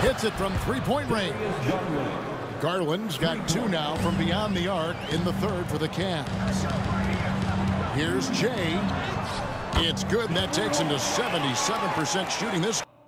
Hits it from three-point range. Garland's got 2 now from beyond the arc in the third for the Cavs. Here's Jay. It's good, and that takes him to 77% shooting this.